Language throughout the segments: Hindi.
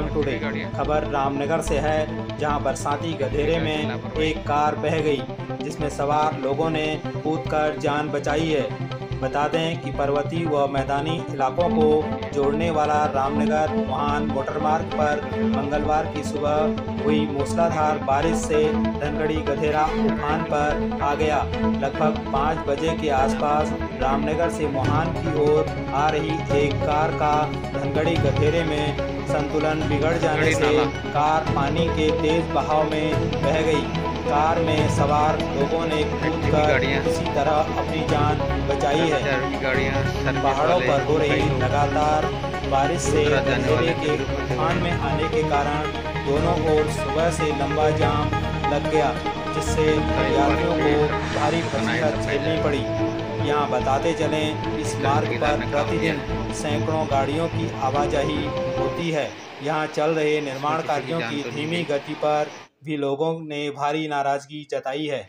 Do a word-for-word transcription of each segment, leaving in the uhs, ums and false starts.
राम टुडे। खबर रामनगर से है, जहां बरसाती गधेरे में एक कार बह गई, जिसमें सवार लोगों ने कूदकर जान बचाई है। बता दें कि पर्वतीय व मैदानी इलाकों को जोड़ने वाला रामनगर मोहान मोटरमार्ग पर मंगलवार की सुबह हुई मूसलाधार बारिश से धनगढ़ी गधेरा उफान पर आ गया। लगभग पाँच बजे के आसपास रामनगर से मोहान की ओर आ रही एक कार का धनगढ़ी गधेरे में संतुलन बिगड़ जाने से कार पानी के तेज बहाव में बह गई। कार में सवार लोगों ने कूदकर किसी तरह अपनी जान बचाई है। पहाड़ों पर हो रही लगातार बारिश से गधेरे के उफान में आने के कारण दोनों ओर सुबह से लंबा जाम लग गया, जिससे यात्रियों को भारी फसीहत झेलनी पड़ी। यहाँ बताते चलें, इस मार्ग पर प्रतिदिन सैकड़ों गाड़ियों की आवाजाही होती है। यहाँ चल रहे निर्माण कार्यों की धीमी गति पर भी लोगों ने भारी नाराजगी जताई है।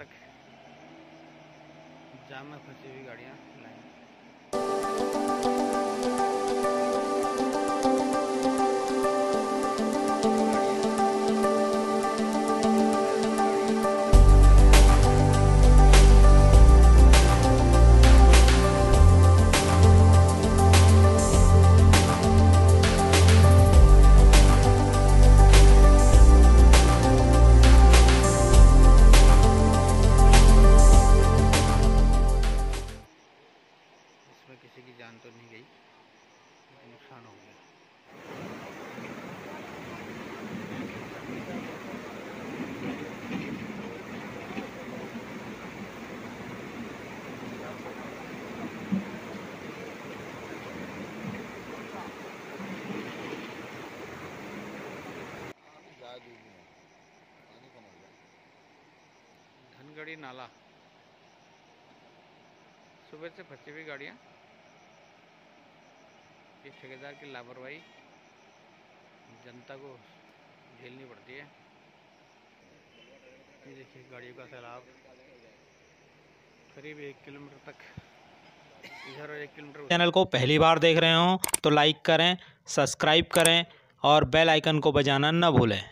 जाम में फंसी हुई गाड़ियाँ किसी की जान तो नहीं गई, नुकसान हो गया। धनगढ़ी नाला, सुबह से फंसी हुई गाड़ियाँ, इस ठेकेदार की लापरवाही जनता को झेलनी पड़ती है। ये देखिए गाड़ियों का सैलाब करीब एक किलोमीटर तक इधर और एक किलोमीटर। चैनल को पहली बार देख रहे हो तो लाइक करें, सब्सक्राइब करें और बेल आइकन को बजाना न भूलें।